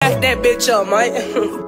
Back that bitch up, man.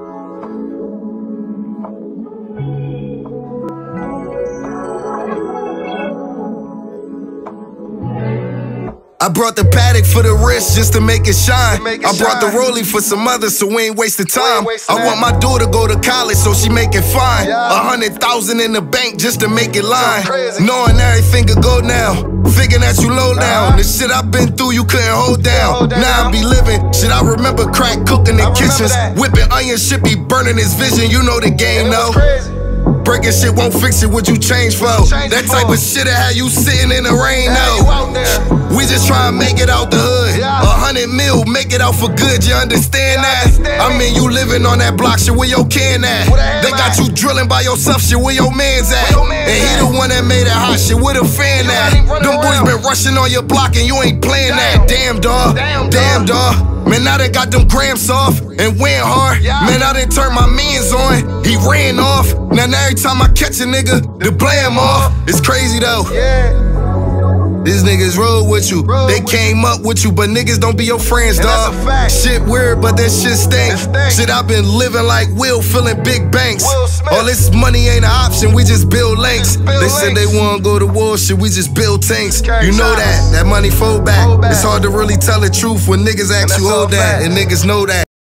I brought the Paddock for the wrist just to make it shine. I brought the Rollie for some others so we ain't wasting time. I want my daughter to go to college so she make it fine. 100,000 in the bank just to make it line. Knowing everything could go now, figuring that you low down. The shit I've been through you couldn't hold down. Now I be living shit I remember crack cooking in kitchens. Whipping onion shit be burning his vision. You know the game though. Breaking shit won't fix it, what you change for? That type of shit that had you sitting in the rain though. We just try to make it out the hood. 100 mil, make it out for good, you understand that? I mean, you living on that block, shit, where your can at? They got you drilling by yourself, shit, where your man's at? And he the one that made it hot, shit, where the fan at? Them boys been rushing on your block and you ain't playing that. Damn, dawg, damn, dawg. Man, I done got them grams off and went hard. Man, I done turned my mans on, he ran off. Now every time I catch a nigga, to play him off. It's crazy though. These niggas roll with you, they came up with you, but niggas don't be your friends, dawg. Shit weird, but that shit stink. Shit, I've been living like Will, filling big banks. All this money ain't an option, we just build links. They said they wanna go to war, shit, we just build tanks. You know that money fold back. It's hard to really tell the truth when niggas ask you hold that, and niggas know that.